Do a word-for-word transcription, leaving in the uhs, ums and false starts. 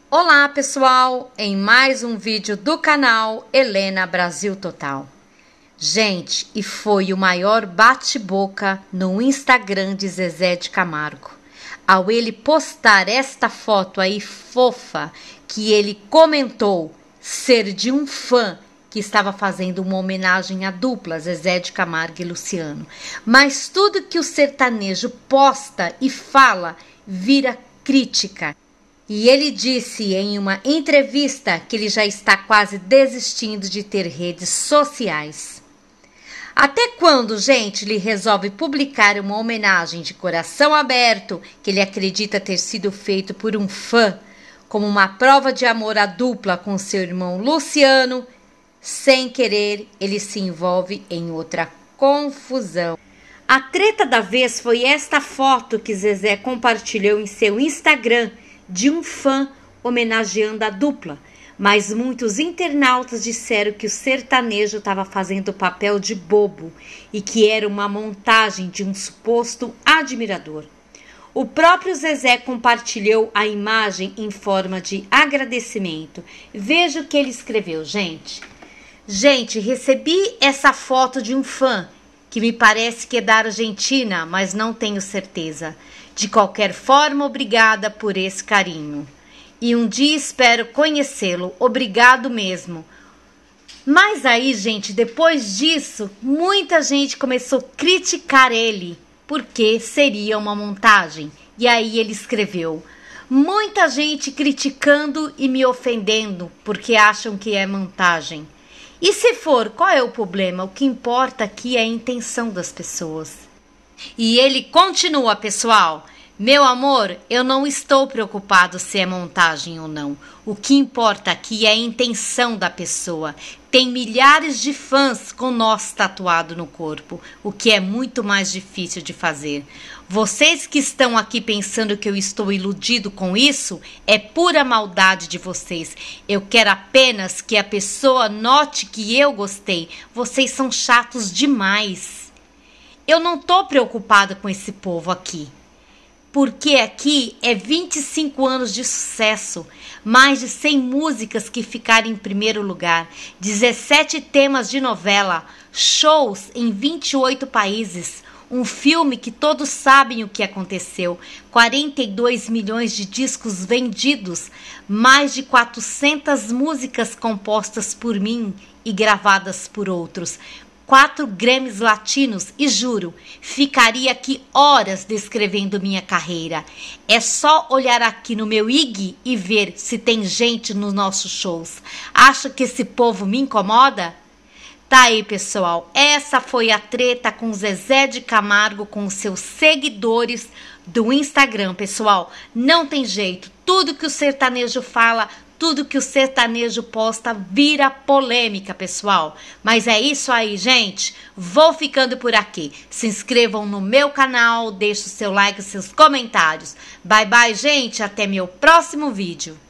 Olá pessoal, em mais um vídeo do canal Helena Brasil Total. Gente, e foi o maior bate-boca no Instagram de Zezé de Camargo, ao ele postar esta foto aí fofa, que ele comentou ser de um fã que estava fazendo uma homenagem à dupla Zezé de Camargo e Luciano. Mas tudo que o sertanejo posta e fala vira crítica. E ele disse em uma entrevista que ele já está quase desistindo de ter redes sociais. Até quando, gente, ele resolve publicar uma homenagem de coração aberto que ele acredita ter sido feito por um fã, como uma prova de amor à dupla com seu irmão Luciano? Sem querer, ele se envolve em outra confusão. A treta da vez foi esta foto que Zezé compartilhou em seu Instagram, de um fã homenageando a dupla, mas muitos internautas disseram que o sertanejo estava fazendo o papel de bobo e que era uma montagem de um suposto admirador. O próprio Zezé compartilhou a imagem em forma de agradecimento. Veja o que ele escreveu, gente. Gente, recebi essa foto de um fã, que me parece que é da Argentina, mas não tenho certeza. De qualquer forma, obrigada por esse carinho. E um dia espero conhecê-lo. Obrigado mesmo. Mas aí, gente, depois disso, muita gente começou a criticar ele, porque seria uma montagem. E aí ele escreveu: muita gente criticando e me ofendendo, porque acham que é montagem. E se for, qual é o problema? O que importa aqui é a intenção das pessoas. E ele continua, pessoal. Meu amor, eu não estou preocupado se é montagem ou não. O que importa aqui é a intenção da pessoa. Tem milhares de fãs com nós tatuado no corpo, o que é muito mais difícil de fazer. Vocês que estão aqui pensando que eu estou iludido com isso, é pura maldade de vocês. Eu quero apenas que a pessoa note que eu gostei. Vocês são chatos demais. Eu não estou preocupada com esse povo aqui. Porque aqui é vinte e cinco anos de sucesso, mais de cem músicas que ficaram em primeiro lugar, dezessete temas de novela, shows em vinte e oito países, um filme que todos sabem o que aconteceu, quarenta e dois milhões de discos vendidos, mais de quatrocentas músicas compostas por mim e gravadas por outros, quatro Grammys latinos e juro, ficaria aqui horas descrevendo minha carreira. É só olhar aqui no meu I G e ver se tem gente nos nossos shows. Acha que esse povo me incomoda? Tá aí, pessoal. Essa foi a treta com Zezé de Camargo com os seus seguidores do Instagram, pessoal. Não tem jeito. Tudo que o sertanejo fala, tudo que o sertanejo posta vira polêmica, pessoal. Mas é isso aí, gente. Vou ficando por aqui. Se inscrevam no meu canal, deixe o seu like e seus comentários. Bye, bye, gente. Até meu próximo vídeo.